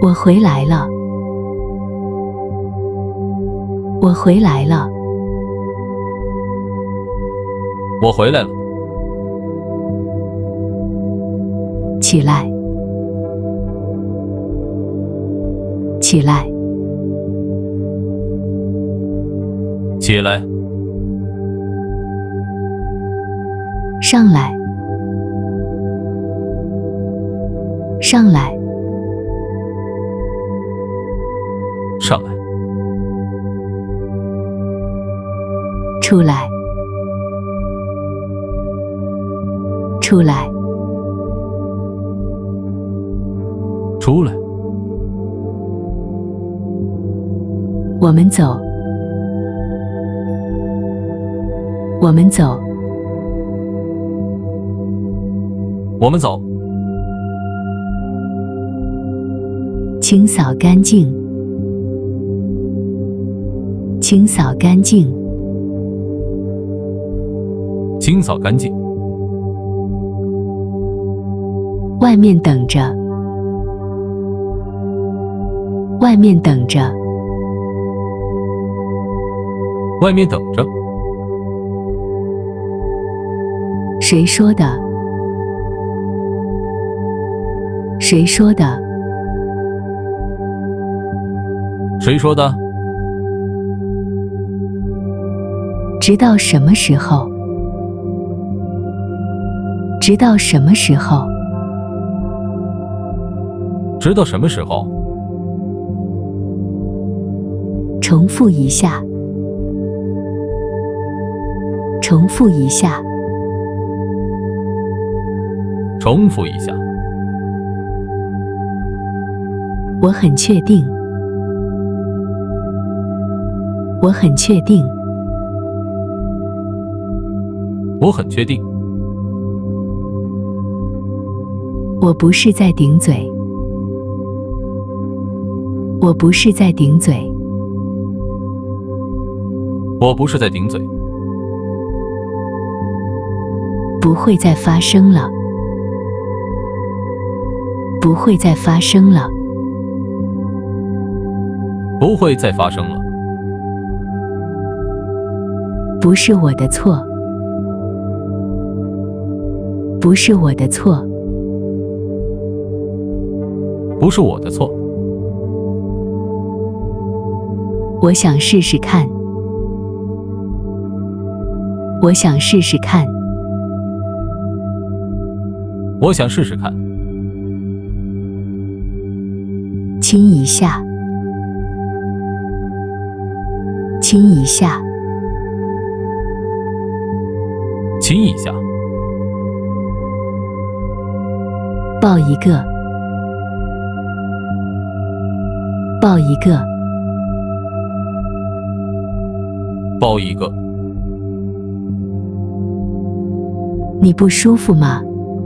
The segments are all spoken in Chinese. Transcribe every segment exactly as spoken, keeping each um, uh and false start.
我回来了，我回来了， 我回来了。 起来，起来， 起来， 上来，上来， 上来， 出来，出来， 出来。 我们走，我们走， 我们走。 清扫干净，清扫干净， 清扫干净。 外面等着，外面等着， 外面等着。 谁说的？谁说的？ 谁说的？ 直到什么时候？直到什么时候？ 直到什么时候？ 重复一下，重复一下， 重复一下。 我很确定，我很确定， 我很确定。 我不是在顶嘴，我不是在顶嘴， 我不是在顶嘴。 不会再发生了，不会再发生了， 不会再发生了。 不是我的错，不是我的错， 不是我的错。 我想试试看，我想试试看， 我想试试看。 亲一下，亲一下， 亲一下。 抱一个，抱一个， 抱一个。 你不舒服吗？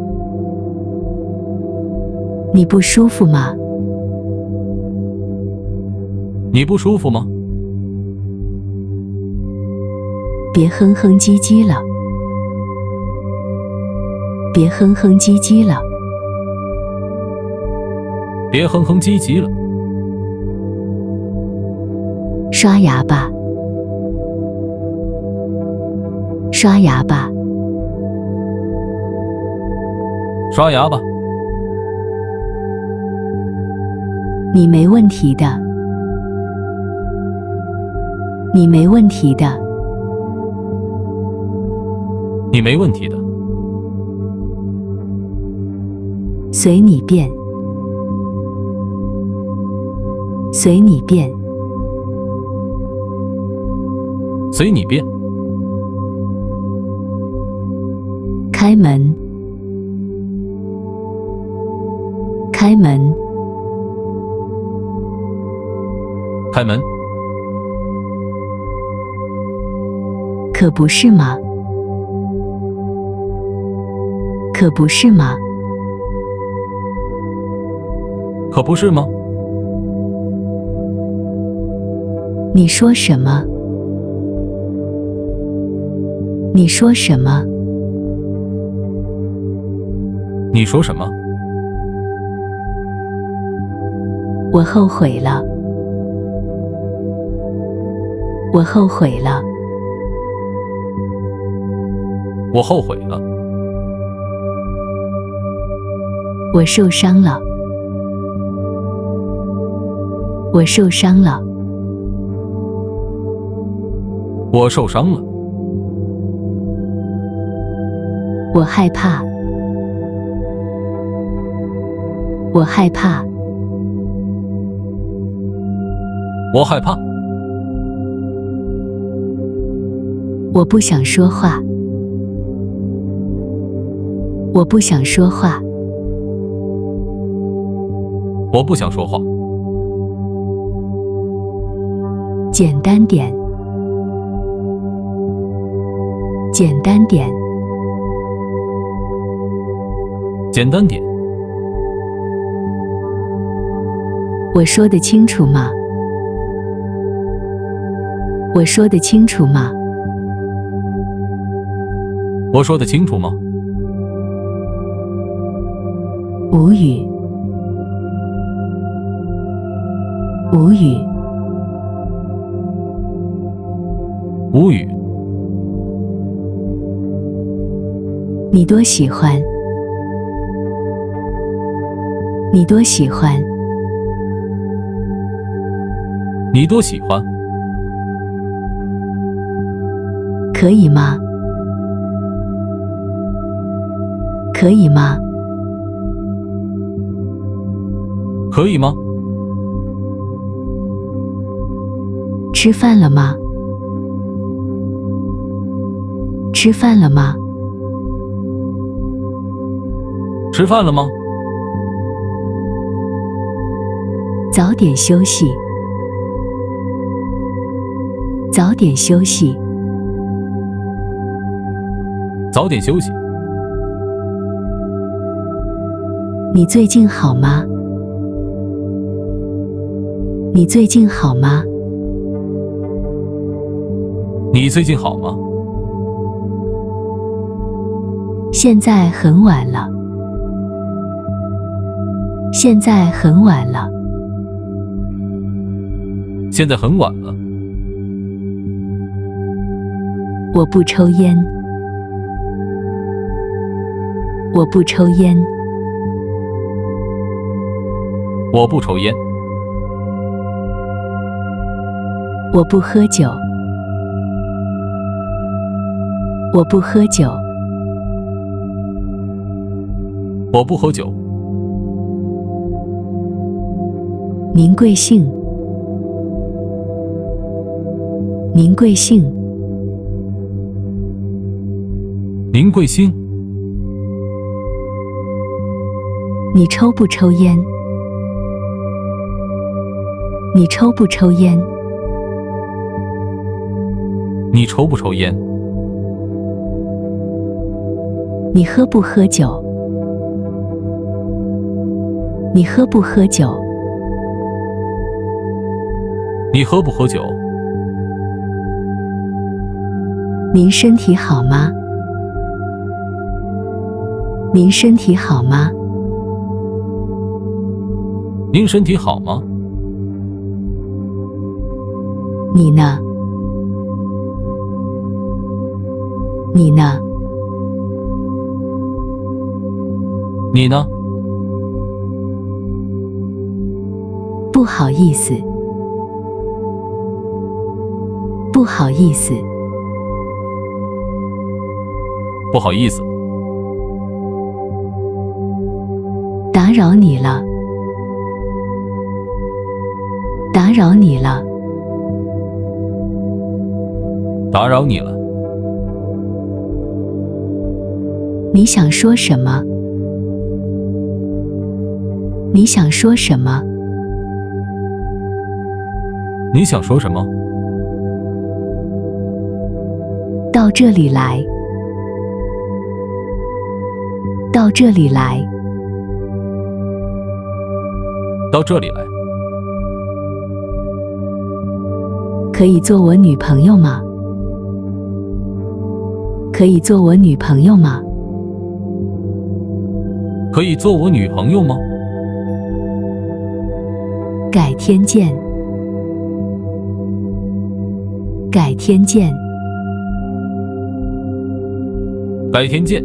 你不舒服吗？ 你不舒服吗？ 别哼哼唧唧了，别哼哼唧唧了， 别哼哼唧唧了。 刷牙吧，刷牙吧， 刷牙吧。 你没问题的，你没问题的， 你没问题的。 随你便，随你便， 随你便。 开门，开门， 开门。 可不是吗？可不是吗？ 可不是吗？ 你说什么？你说什么？ 你说什么？ 我后悔了，我后悔了， 我后悔了， 我受伤了，我受伤了， 我受伤了， 我害怕，我害怕， 我害怕， 我不想说话，我不想说话， 我不想说话， 简单点，简单点， 简单点， 我说得清楚吗？我说得清楚吗？ 我说得清楚吗？ 无语，无语， 无语， 你多喜欢，你多喜欢， 你多喜欢， 可以吗？可以吗？ 可以吗？ 吃饭了吗？吃饭了吗？ 吃饭了吗？ 早点休息，早点休息， 早点休息。 你最近好吗？你最近好吗？ 你最近好吗？ 现在很晚了，现在很晚了， 现在很晚了， 我不抽烟，我不抽烟， 我不抽烟， 我不喝酒，我不喝酒， 我不喝酒。 您贵姓？您贵姓？ 您贵姓？ 你抽不抽烟？你抽不抽烟？ 你抽不抽烟？ 你喝不喝酒？你喝不喝酒？ 你喝不喝酒？ 您身体好吗？您身体好吗？ 您身体好吗？ 你呢？你呢？ 你呢？ 不好意思，不好意思， 不好意思， 打扰你了，打扰你了， 打扰你了。 你想说什么？你想说什么？ 你想说什么？ 到这里来，到这里来， 到这里来。 可以做我女朋友吗？可以做我女朋友吗？ 可以做我女朋友吗？ 改天见，改天见， 改天见，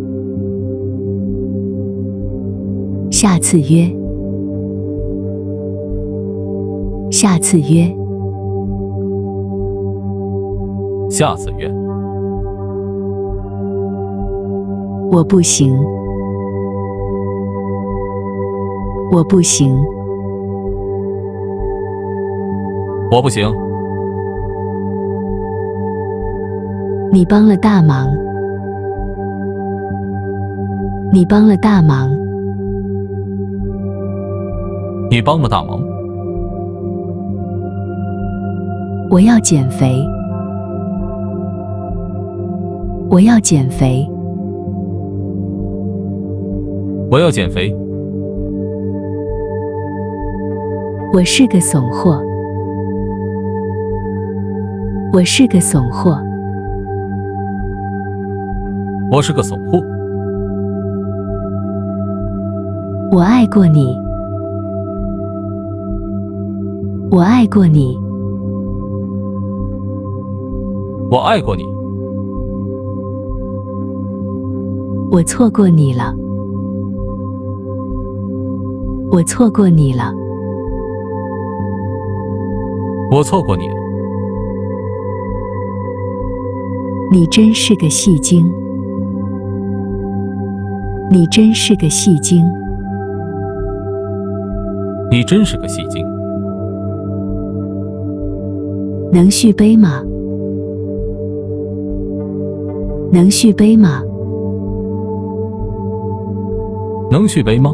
下次约，下次约， 下次约。 我不行，我不行， 我不行。 你帮了大忙，你帮了大忙， 你帮了大忙。 我要减肥，我要减肥， 我要减肥。 我是个怂货，我是个怂货， 我是个怂货。 我爱过你，我爱过你， 我爱过你。 我错过你了，我错过你了， 我错过你了。 你真是个戏精，你真是个戏精， 你真是个戏精。 能续杯吗？能续杯吗？ 能续杯吗？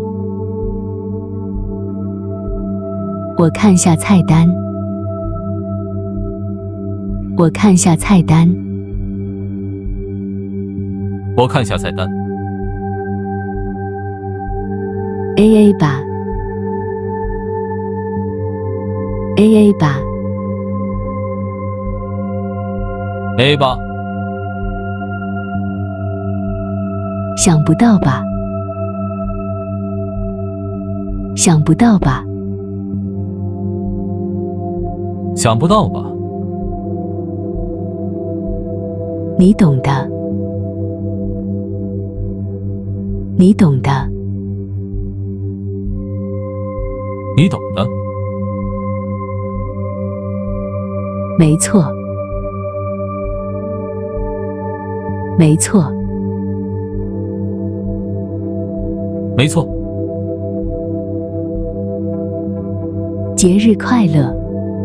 我看下菜单，我看下菜单， 我看下菜单。 A A 吧 ，A A 吧 ，A 吧。 想不到吧？想不到吧？ 想不到吧？ 你懂的，你懂的， 你懂的。 没错，没错， 没错。 节日快乐，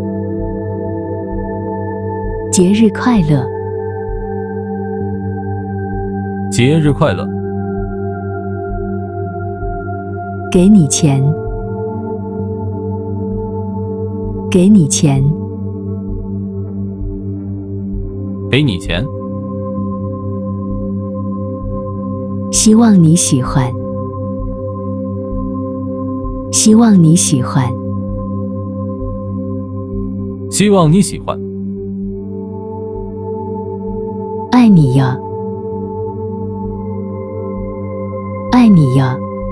节日快乐， 节日快乐。 给你钱，给你钱， 给你钱。 希望你喜欢，希望你喜欢， 希望你喜欢。 爱你呀，爱你呀，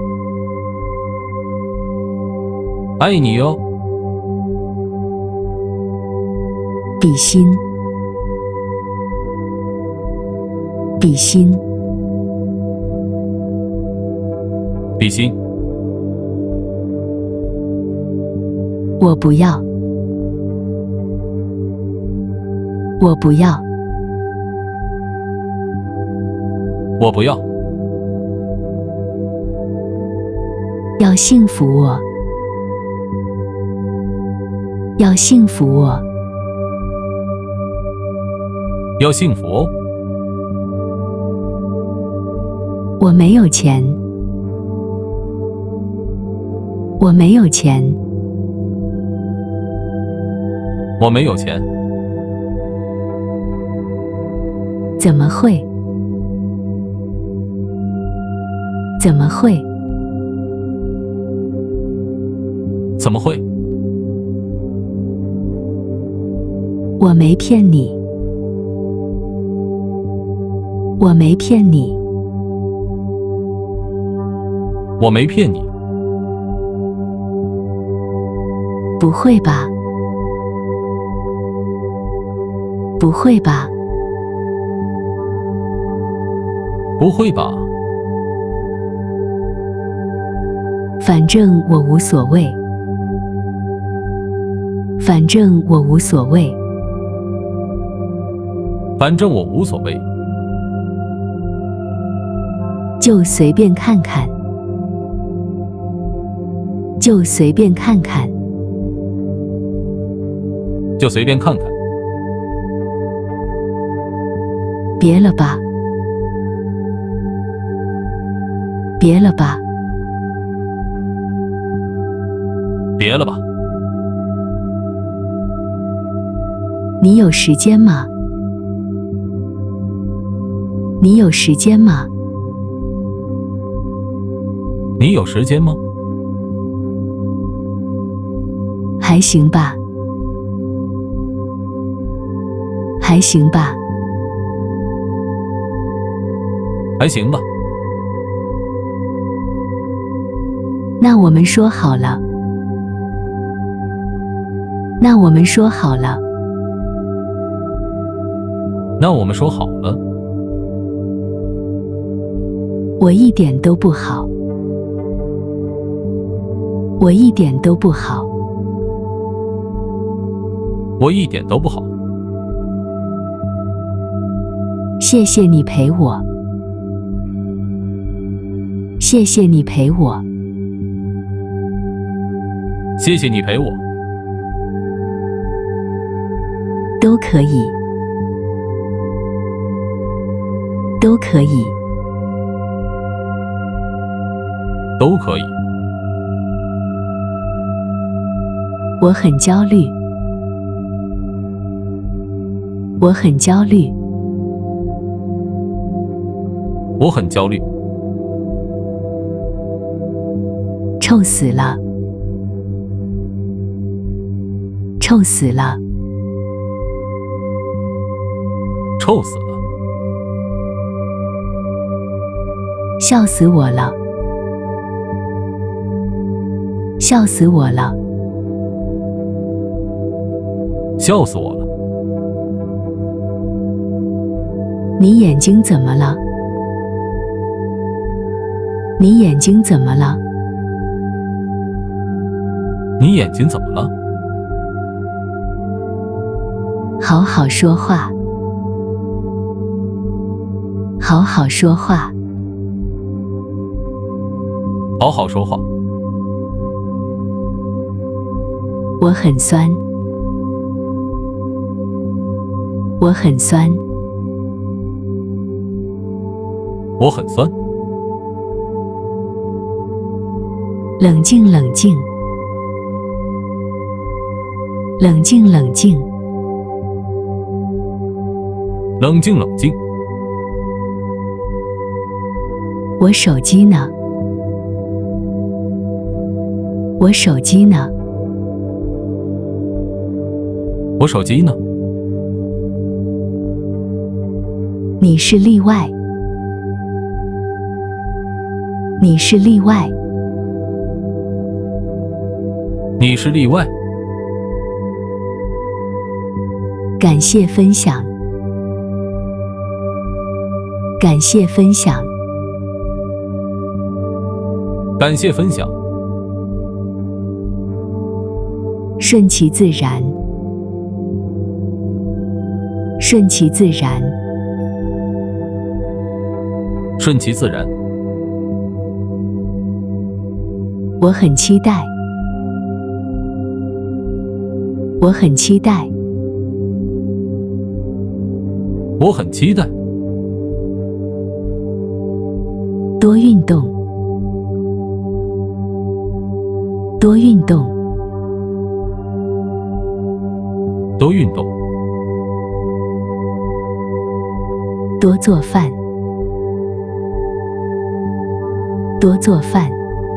爱你哟。 比心，比心， 比心。 我不要，我不要， 我不要。 要幸福我，要幸福我， 要幸福哦。 我没有钱，我没有钱， 我没有钱。 怎么会？怎么会？ 怎么会？ 我没骗你，我没骗你， 我没骗你。 不会吧？不会吧？ 不会吧？ 反正我无所谓。反正我无所谓。 反正我无所谓。 就随便看看。就随便看看。 就随便看看。 别了吧。别了吧。 别了吧。 你有时间吗？你有时间吗？ 你有时间吗？ 还行吧。还行吧。 还行吧。 那我们说好了。那我们说好了。 那我们说好了。 我一点都不好。我一点都不好。 我一点都不好。 谢谢你陪我。谢谢你陪我。 谢谢你陪我。 都可以。都可以。 都可以。 我很焦虑。我很焦虑。 我很焦虑。 臭死了。臭死了。 臭死了。 笑死我了。笑死我了。 笑死我了。 你眼睛怎么了？你眼睛怎么了？ 你眼睛怎么了？ 好好说话。好好说话。 好好说话。 我很酸。我很酸。 我很酸。 冷静冷静。冷静冷静。 冷静冷静。 我手机呢？我手机呢？ 我手机呢？ 你是例外。你是例外。 你是例外。 感谢分享。感谢分享。 感谢分享。 顺其自然。顺其自然。 顺其自然。 我很期待。我很期待。 我很期待。 多运动。多运动。 多运动。 多做饭。多做饭。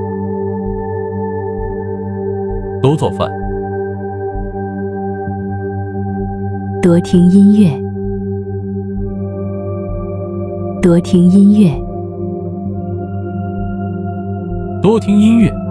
多做饭。 多听音乐。多听音乐。 多听音乐。